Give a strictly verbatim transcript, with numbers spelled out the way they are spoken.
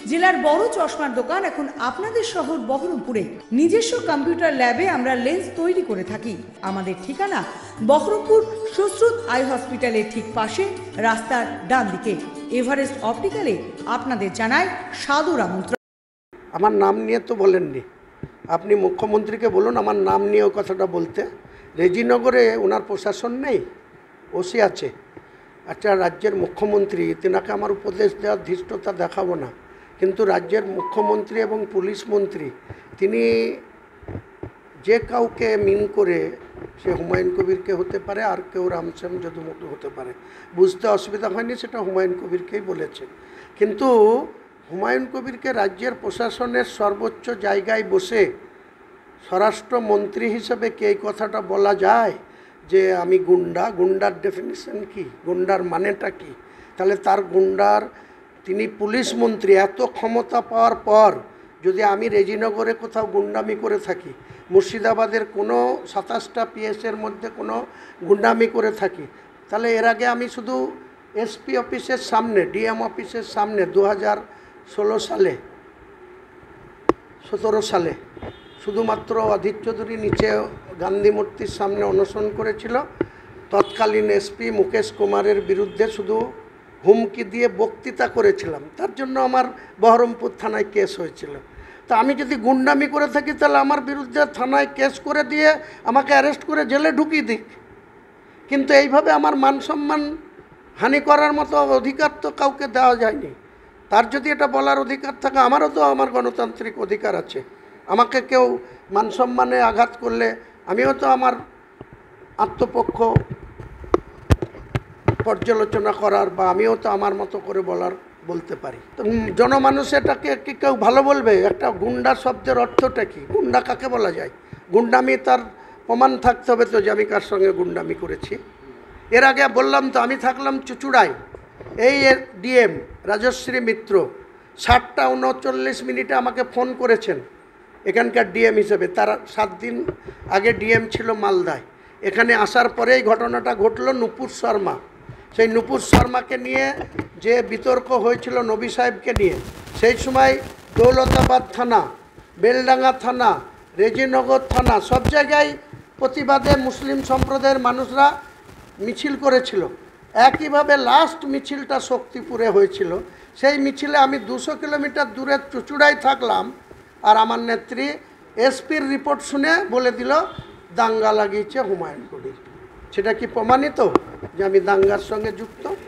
জেলার বড় চশমার দোকান এখন আপনাদের শহর বহরমপুরে। নিজস্ব কম্পিউটার ল্যাবে আমরা লেন্স তৈরি করে থাকি। আমাদের ঠিকানা বহরমপুর সুশ্রুত আই হসপিটালের ঠিক পাশে, রাস্তার ডান দিকে। এভারেস্ট অপটিক্যালে আপনাদের জানায় সাদর আমন্ত্রণ। আমার নাম নিয়ে তো বলেননি, আপনি মুখ্যমন্ত্রীকে বলুন আমার নাম নিয়ে ও কথাটা বলতে। রেজিনগরে ওনার প্রশাসন নেই, ওসি আছে। আচ্ছা, রাজ্যের মুখ্যমন্ত্রী, তেনাকে আমার উপদেশ দেওয়ার ধৃষ্টতা দেখাবো না, কিন্তু রাজ্যের মুখ্যমন্ত্রী এবং পুলিশ মন্ত্রী তিনি যে কাউকে মিন করে, সে হুমায়ুন কবিরকে হতে পারে, আর কেউ রামশ্যাম যদুমুখ হতে পারে, বুঝতে অসুবিধা হয়নি, সেটা হুমায়ুন কবিরকেই বলেছে। কিন্তু হুমায়ুন কবিরকে রাজ্যের প্রশাসনের সর্বোচ্চ জায়গায় বসে স্বরাষ্ট্রমন্ত্রী হিসেবে কি এই কথাটা বলা যায় যে আমি গুন্ডা? গুন্ডার ডেফিনিশন কি? গুন্ডার মানেটা কি? তাহলে তার গুন্ডার, তিনি পুলিশ মন্ত্রী, এত ক্ষমতা পাওয়ার পর যদি আমি রেজিনগরে কোথাও গুন্ডামি করে থাকি, মুর্শিদাবাদের কোনো সাতাশটা পিএসের মধ্যে কোনো গুন্ডামি করে থাকি, তাহলে এর আগে আমি শুধু এসপি অফিসের সামনে, ডিএম অফিসের সামনে দু হাজার ষোলো সালে সতেরো সালে শুধুমাত্র অধীর চৌধুরী নিচে গান্ধী মূর্তির সামনে অনশন করেছিল। তৎকালীন এসপি মুকেশ কুমারের বিরুদ্ধে শুধু হুমকি দিয়ে বক্তৃতা করেছিলাম, তার জন্য আমার বহরমপুর থানায় কেস হয়েছিল। তা আমি যদি গুন্ডামি করে থাকি, তাহলে আমার বিরুদ্ধে থানায় কেস করে দিয়ে আমাকে অ্যারেস্ট করে জেলে ঢুকিয়ে দিক। কিন্তু এইভাবে আমার মান সম্মান হানি করার মতো অধিকার তো কাউকে দেওয়া যায়নি। তার যদি এটা বলার অধিকার থাকে, আমারও তো আমার গণতান্ত্রিক অধিকার আছে। আমাকে কেউ মান সম্মানে আঘাত করলে আমিও তো আমার আত্মপক্ষ পর্যালোচনা করার, বা আমিও তো আমার মতো করে বলার বলতে পারি। তো জনমানুষ এটাকে কি কেউ ভালো বলবে? একটা গুন্ডা শব্দের অর্থটা কি? গুন্ডা কাকে বলা যায়? গুন্ডামি তার প্রমাণ থাকতে হবে তো যে আমি কার সঙ্গে গুন্ডামি করেছি। এর আগে বললাম তো, আমি থাকলাম চুচুড়ায়, এই ডিএম রাজশ্রী মিত্র ষাটটা উনচল্লিশ মিনিটে আমাকে ফোন করেছেন এখানকার ডিএম হিসেবে। তার সাত দিন আগে ডিএম ছিল মালদায়। এখানে আসার পরেই ঘটনাটা ঘটলো নূপুর শর্মা। সেই নূপুর শর্মাকে নিয়ে যে বিতর্ক হয়েছিল নবী সাহেবকে নিয়ে, সেই সময় দৌলতাবাদ থানা, বেলডাঙ্গা থানা, রেজিনগর থানা, সব জায়গায় প্রতিবাদে মুসলিম সম্প্রদায়ের মানুষরা মিছিল করেছিল। একইভাবে লাস্ট মিছিলটা শক্তিপুরে হয়েছিল। সেই মিছিলে আমি দুশো কিলোমিটার দূরে চুচুড়ায় থাকলাম, আর আমার নেত্রী এসপির রিপোর্ট শুনে বলে দিল দাঙ্গা লাগিয়েছে হুমায়ুন কবির। সেটা কি প্রমাণিত যে আমি দাঙ্গার সঙ্গে যুক্ত?